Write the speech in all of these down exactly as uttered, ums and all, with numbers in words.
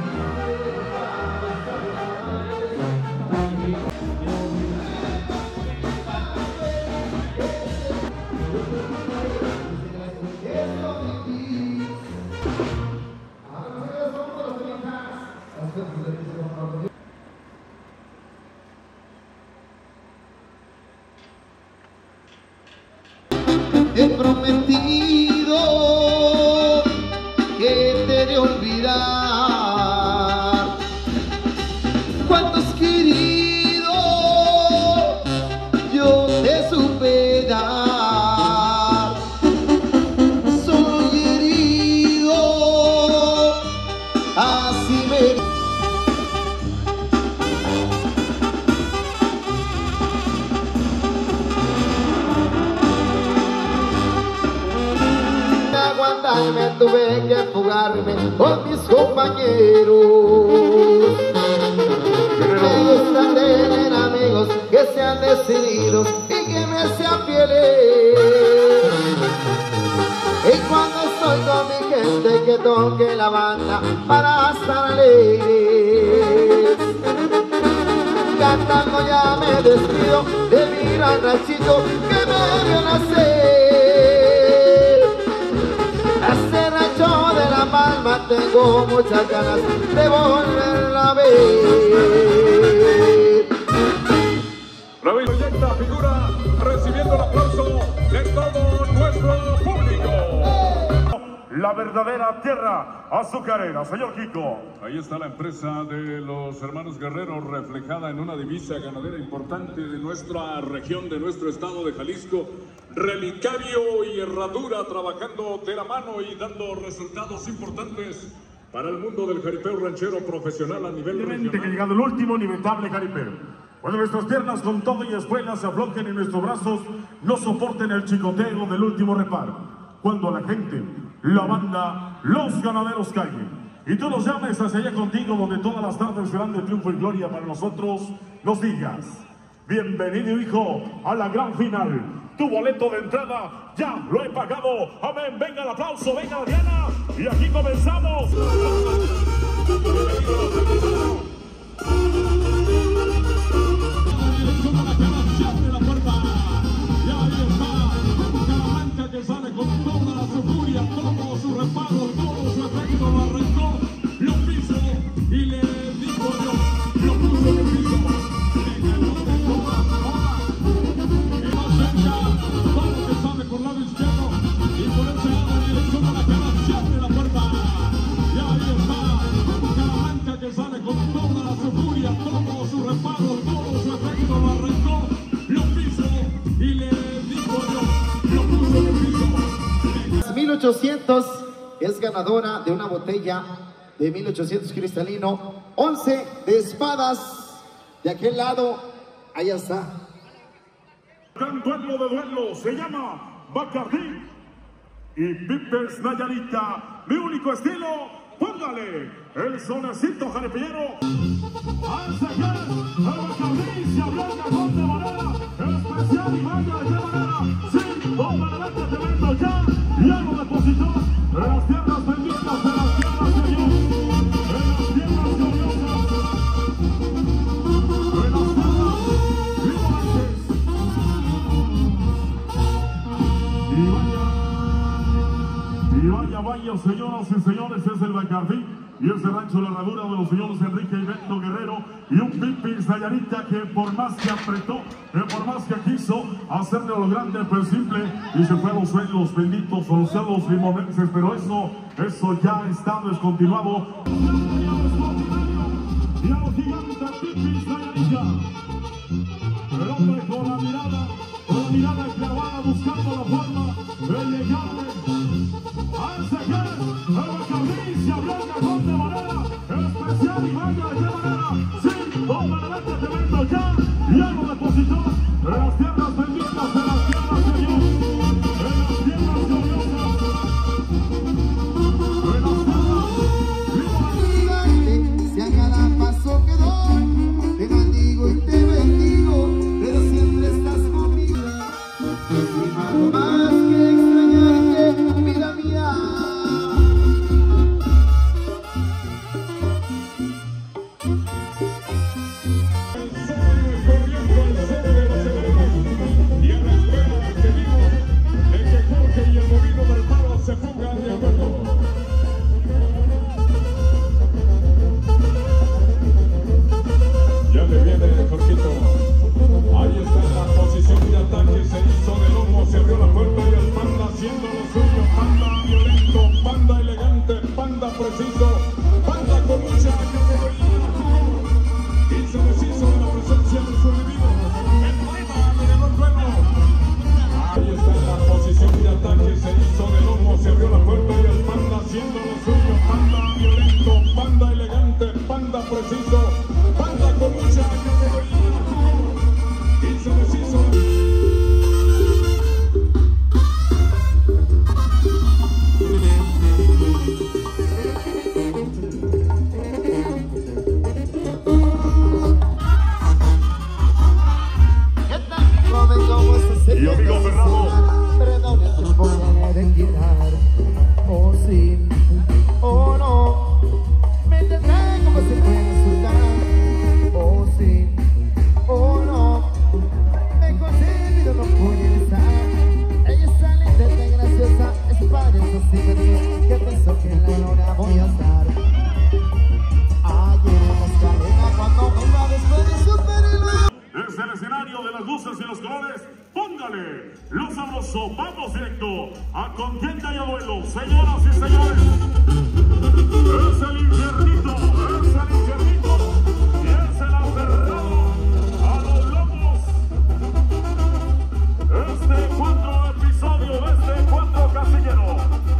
He prometido que te he de olvidar cuánto has querido, yo te supe dar, solo y herido, así me... Y me tuve que fugarme con mis compañeros. Me gusta tener amigos que sean decididos y que me sean fieles. Y cuando estoy con mi gente, que toque la banda para estar alegres. Cantando ya me despido de mi gran ranchito que me vio nacer. Palma, tengo muchas ganas de volverla a ver. La proyecta figura recibiendo el aplauso de todo nuestro público. La verdadera tierra azucarera, señor Kiko. Ahí está la empresa de los hermanos Guerrero reflejada en una divisa ganadera importante de nuestra región, de nuestro estado de Jalisco. Relicario y herradura trabajando de la mano y dando resultados importantes para el mundo del jaripeo ranchero profesional a nivel regional. Que ha llegado el último inevitable jaripeo. Cuando nuestras piernas con todo y espuelas se aflojen y nuestros brazos no soporten el chicoteo del último reparo. Cuando la gente, la banda, los ganaderos callen y tú nos llames hacia allá contigo, donde todas las tardes serán de triunfo y gloria para nosotros, nos digas: bienvenido, hijo, a la gran final. Tu boleto de entrada ya lo he pagado. Amén. Venga el aplauso, venga la Diana. Y aquí comenzamos. Que sale con toda su furia, todo su reparo, todo su efecto lo arrancó, lo piso y le digo yo, lo puso en el piso, déjalo de todas formas, y no cerca, todo que sale por lado izquierdo, y por ese lado en dirección a la cara, se abre la puerta, y ahí está, Calamanca que sale con toda su furia, todo su reparo, todo su efecto lo arrancó, lo piso y le digo yo, mil ochocientos es ganadora de una botella de mil ochocientos cristalino, once de espadas de aquel lado, allá está. Gran duelo de duelo, se llama Bacardí y Vipers Nayarita, mi único estilo, póngale el sonecito jaripillero. Al seguir, el Bacardí se abrió el cajón de manera especial y vaya de qué manera, sí, póngale este evento ya. Ya lo depositó en las tierras benditas, en las tierras de Dios, en las tierras gloriosas, en las tierras vibrantes. Y vaya, y vaya, vaya, señoras y señores, es el Bacardí y ese rancho La Herradura de los señores Enrique y Beto Guerrero y un Vipers Nayarita que por más que apretó, que por más que quiso hacerle lo grande pero simple y se fue a los suelos benditos con los celos limoneses, pero eso, eso ya está descontinuado. Y a los gigantes Vipers Nayarita, el hombre con la mirada, con la mirada clavada buscando la forma de llegarle al seguir, el Bacardí se abrió el cajón de manera especial y vaya de qué manera, sí, póngale este evento ya, ya lo depositó en las tierras benditas, en las tierras de Dios, en las tierras gloriosas, en las tierras vibrantes. Si a cada paso que doy, te bendigo y te bendigo, pero siempre estás conmigo. Sin algo más que extrañarte, vida mía. manda preciso, manda con mucha categoría. Y se deshizo. Y amigo Fernando, perdone por poder quitar, o sí, o no, me tendrá como se puede insultar, o sí, o no, me concede pero no puede estar. Ella es tan linda, tan graciosa, es padre, eso sí me dijo, que pensó que en la luna voy a estar. Ayer en la escalera cuando me iba después de superhéroe. desde el escenario de las luces y los colores, póngale lo sabroso, vamos directo a contienda y a duelo, señoras y señores. Es el infiernito, es el infiernito y es el aferrado a los lobos. Este cuatro episodio de este cuatro casillero.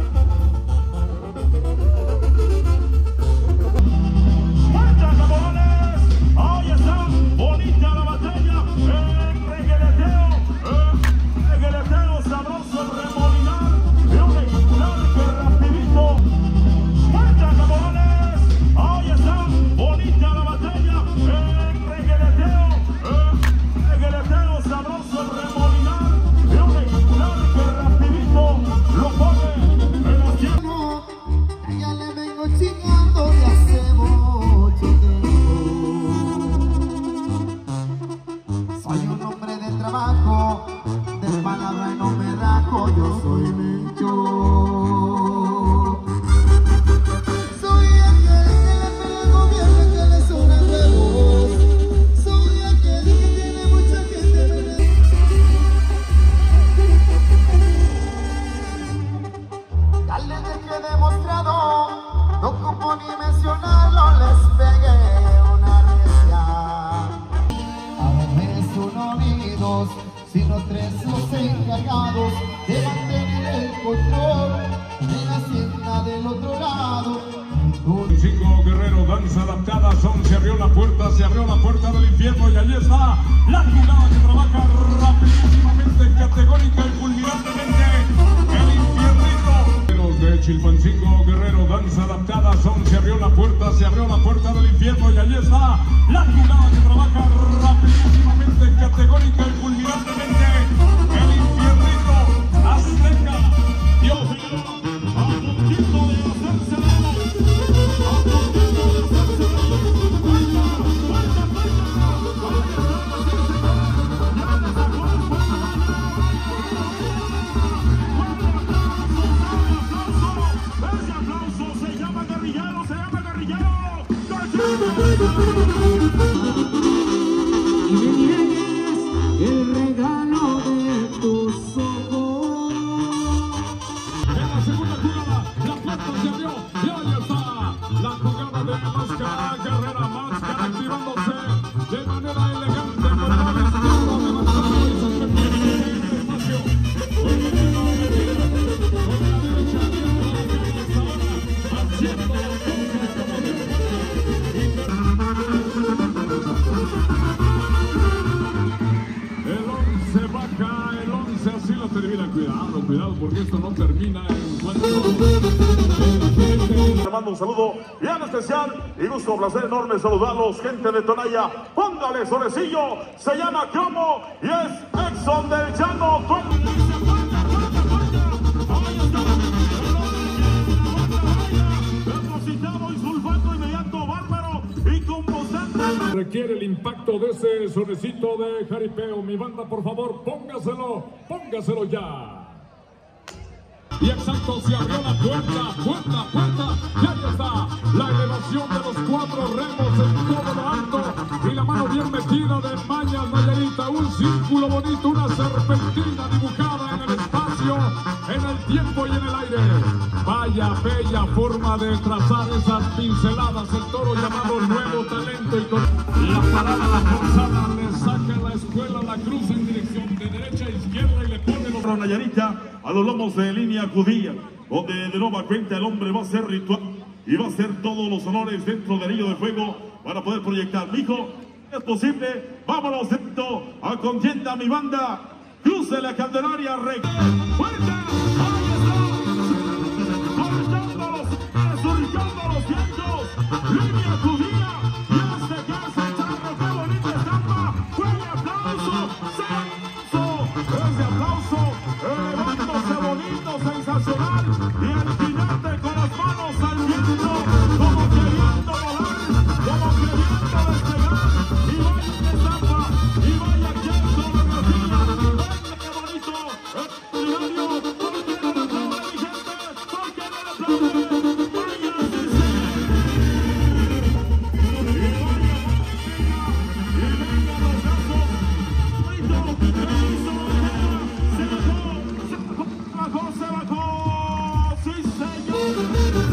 ¡Muerta, cabrones! ¡Ahí está! ¡Bonita la batalla! ¡El regueleteo! ¡El regueleteo sabroso! ¡El remolinar! ¡De un ejemplar que rapidito! ¡Muerta, cabrones! ¡Ahí está! ¡Bonita la batalla! ¡El regueleteo! ¡El regueleteo sabroso! ¡El remolinar! ¡De un ejemplar que rapidito lo pone en la tierra! Ya le vengo chingando de hace mucho tiempo. Soy un hombre de trabajo, de palabra no me rajo, yo soy Mencho. Soy aquel que le pega al gobierno y que le suena el huevos. Soy aquel que tiene mucha gente. Ya les dejé demostrado, no ocupo ni mencionarlo, les pegué una recia. Ahora no es uno ni dos, sino tres los encargados de mantener el control de la hacienda del otro lado. Cinco Guerrero, danza adaptada, son, se abrió la puerta, se abrió la puerta del infierno y allí está la jugada que trabaja rapidísimamente, categórica y fulminantemente, el infiernito. De Chilpancingo Guerrero, danza adaptada, son, se abrió la puerta, se abrió la puerta del infierno y allí está la jugada que trabaja rapidísimamente, categórica y fulminantemente, el infiernito azteca. Dios mío, a puntito de hacerse de a puntito de hacerse de ¡Vuelta, vuelta, ese aplauso se llama guerrillero, se llama guerrillero. Y me niegues el regalo de tus ojos. En la segunda jugada, la puerta se abrió y ahí está la jugada de Máscara Guerrera, Máscara activándose de manera elegante con la izquierda de Máscara y se permite el espacio. Con la derecha, con la derecha abierta la calle Sabana, haciendo las cosas como debe ser. El once baja, el once así lo termina. Cuidado, cuidado, porque esto no termina en encuentro. Te mando un saludo bien especial y gusto, placer enorme saludarlos, gente de Tonaya. Póngale solecillo, se llama Cromo y es Exxon del Llano. Depositado y sulfato inmediato, bárbaro y compostante. Requiere el impacto de ese sonecito de jaripeo. Mi banda, por favor, póngaselo, póngaselo ya. Y exacto, se abrió la puerta, puerta, puerta, y ahí está la elevación de los cuatro remos en todo lo alto y la mano bien metida de Mañas Nayarita, un círculo bonito, una serpentina dibujada en el espacio, en el tiempo y en el aire. Vaya bella forma de trazar esas pinceladas, el toro llamado Nuevo Talento, y con la parada, la forzada, le saca la escuela, la cruz en dirección de derecha a izquierda y le pone los Nayarita a los lomos de línea judía, donde de nueva cuenta el hombre va a ser ritual y va a hacer todos los honores dentro del anillo de fuego para poder proyectar. Mijo, es posible, vámonos dentro a contienda mi banda, cruce la Candelaria, re... ¡Fuerza! ¡Ahí está! ¡Soltando los pies, surcando los vientos! ¡Línea judía! ¡Ya se casa, charro! ¡Qué bonita estampa! ¡Fuerte aplauso! ¡Senso! ¡Ese aplauso! ¡Elevándose bonito, sensacional! ¡Y el jinete con las manos al viento! ¡Como queriendo volar! ¡Como queriendo despegar! ¡Y vaya que estampa! ¡Y vaya que coreografía! ¡Vaya qué bonito! ¡Extraordinario! ¿Por qué no le aplaude, mi gente? ¿Por qué no le aplaude? ¡Vaya que sí! ¡Y vaya, ¡y venga los brazos! ¡Bonito! ¡Se hizo bandera! ¡Se bajó! ¡Se bajó! ¡Se bajó! ¡Sí, señor!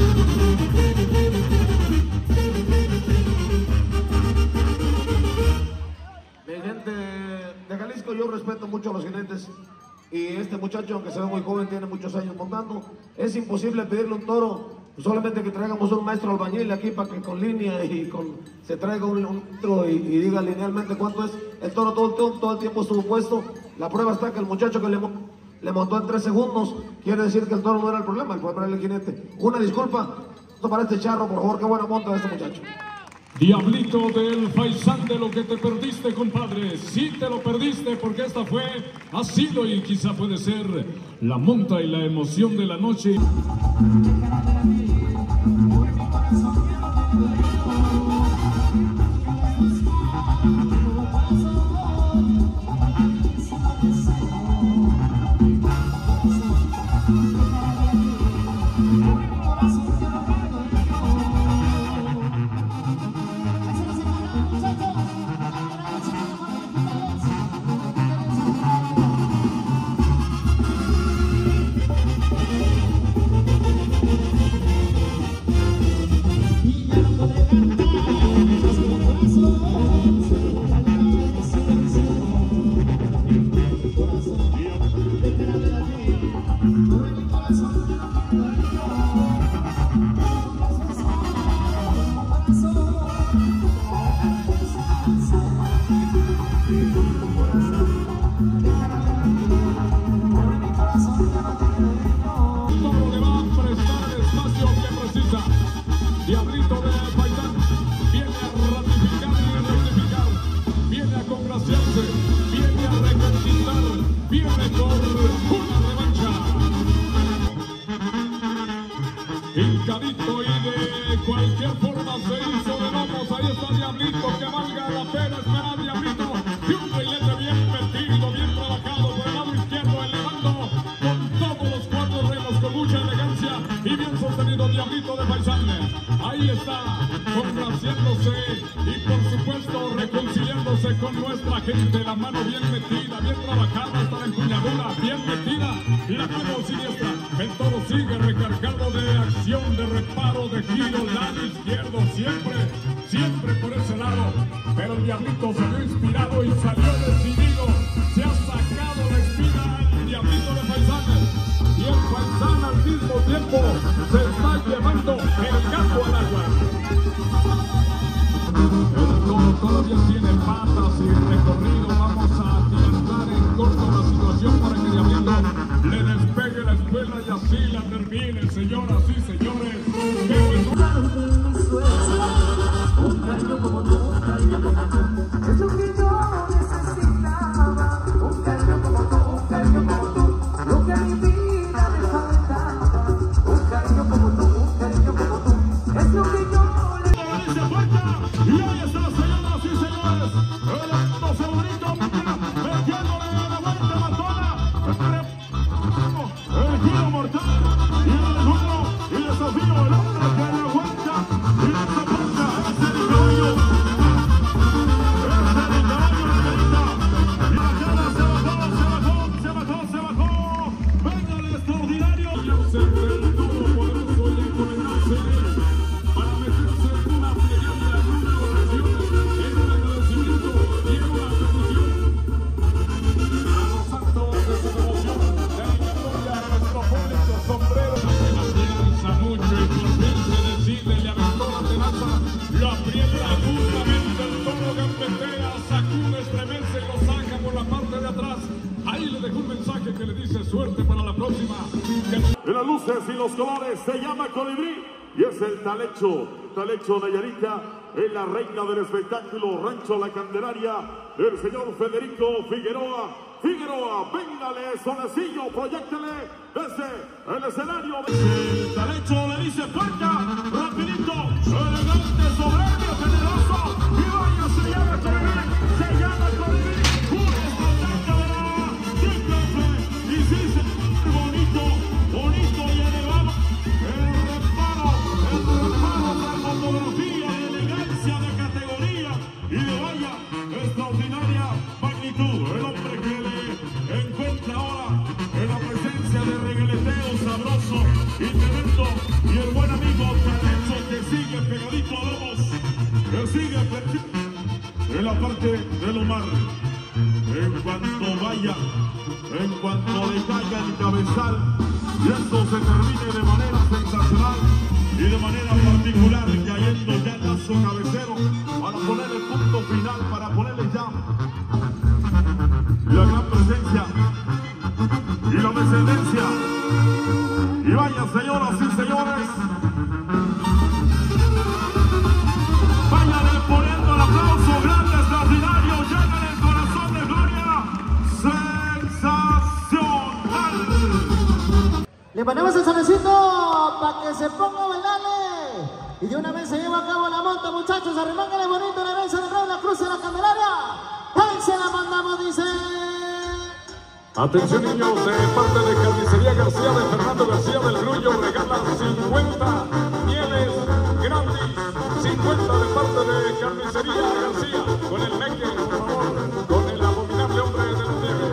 Mi gente de Jalisco, yo respeto mucho a los jinetes y este muchacho, aunque se ve muy joven, tiene muchos años montando. Es imposible pedirle un toro, solamente que traigamos un maestro albañil aquí para que con línea y con se traiga un, un toro y, y diga linealmente cuánto es. El toro todo el, tiempo, todo el tiempo estuvo puesto. La prueba está que el muchacho que le, le montó en tres segundos, quiere decir que el toro no era el problema, el problema era el jinete. Una disculpa para este charro, por favor, qué buena monta de este muchacho. Diablito del Faisán, de lo que te perdiste, compadre. Sí te lo perdiste, porque esta fue, ha sido y quizá puede ser la monta y la emoción de la noche. Diablito del Faisán viene a ratificar y a rectificar, viene a congraciarse, viene a reconquistar, viene con una revancha. Hincadito y de cualquier forma se hizo de lomos. Ahí está Diablito, que valga la pena esperar, Diablito, y un bailete bien metido, bien trabajado por el lado izquierdo, elevando con todos los cuatro remos con mucha elegancia y bien sostenido Diablito de Faisán. Ahí está, complaciéndose y por supuesto reconciliándose con nuestra gente. La mano bien metida, bien trabajada hasta la empuñadura, bien metida, la mano siniestra. El toro sigue recargado de acción, de reparo, de giro, lado izquierdo, siempre, siempre por ese lado. Pero el Diablito salió inspirado y salió decidido. Se ha sacado la espina al Diablito de Faisán. Y el Faisán al mismo tiempo se está llevando el gato al agua. El toro todavía tiene patas y recorrido. Vamos a atientar en corto la situación para que Diablito le despegue la escuela y así la termine, señoras y señores. Un cariño como tú, un cariño como tú, es lo que yo necesitaba. Un cariño como tú, un cariño como tú, lo que a mi vida me faltaba. Un cariño como tú, un cariño como tú, es lo que yo le... Y ahí está, señoras y señores, el doce bonito, metiéndole a la vuelta matona, el giro mortal, y el duro, y el desafío, el hombre que le aguanta, y la soporta, es el caballo, es el caballo, y la cara se bajó, se bajó, se bajó, se bajó, venga el extraordinario, y observe el duro poderoso y encomendarse para meterse en una plegaria, en una oración. luces y los colores, se llama Colibrí y es el Talecho, Talecho Nayarita, es la reina del espectáculo Rancho La Candelaria, el señor Federico Figueroa. Figueroa, véngale, sonecillo, proyéctele desde el escenario. El Talecho le dice fuerza, rapidito, elegante, soberbio, generoso, y vaya, se llama Colibrí, se llama Colibrí, un estandarte de la triple y sí, se bonito, bonito y elevado, el reparo, el reparo de fotografía, de elegancia, de categoría, y de vaya, extraordinaria magnitud, el hombre que le encuentra ahora en la presencia de regueleteo sabroso y tremendo, y el buen amigo Talecho que sigue pegadito a Lobos, que sigue en la parte del Omar. En cuanto vaya, en cuanto le caiga el cabezal, y esto se termine de manera sensacional y de manera particular, cayendo ya el lazo cabecero para ponerle punto final, para ponerle ya la gran presencia y la descendencia. Y vaya, señoras y señores, vayan poniendo el aplauso grande, extraordinario, llena el corazón de gloria, sensacional. Le ponemos el sonecito para que se ponga a bailarle. Y de una vez se lleva a cabo la monta, muchachos. Arremángale bonito la herencia de Rey, la Cruz de la Candelaria. Ahí se la mandamos, dice. Atención, niños, de parte de Carnicería García, de Fernando García del Grullo, regalan cincuenta mieles grandes. cincuenta de parte de Carnicería García, con el meque, por favor, con el abominable hombre del nieve.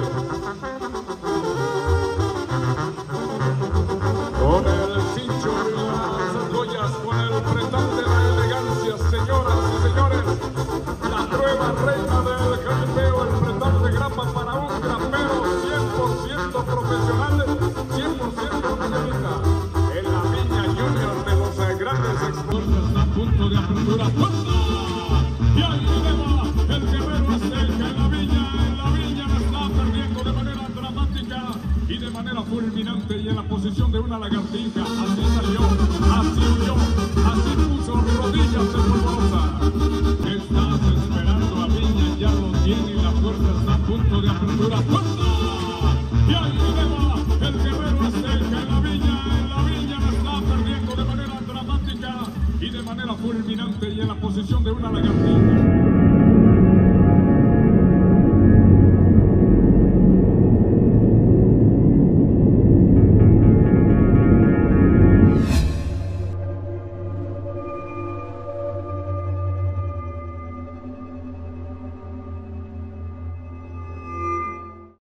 Con el cincho y las joyas, con el pretante de la elegancia, señoras y señores, la nueva reina del jaripeo, el pretante grapa para un grapero cien por ciento profesional, cien por ciento señorita, en la Viña Junior de los grandes exportadores. Está a punto de apertura, y ahí va el guerrero Azteca en la Viña, en la Viña la está perdiendo de manera dramática y de manera fulminante, y en la posición de una lagartija, así salió, así huyó, así puso rodillas en polvorosa. ¿Qué estás esperando? A Viña ya lo tiene y la puerta está a punto de apertura. Y ahí va el guerrero Azteca en la Viña, en la Viña la está perdiendo de manera dramática y de manera fulminante, y en la posición de una lagartija.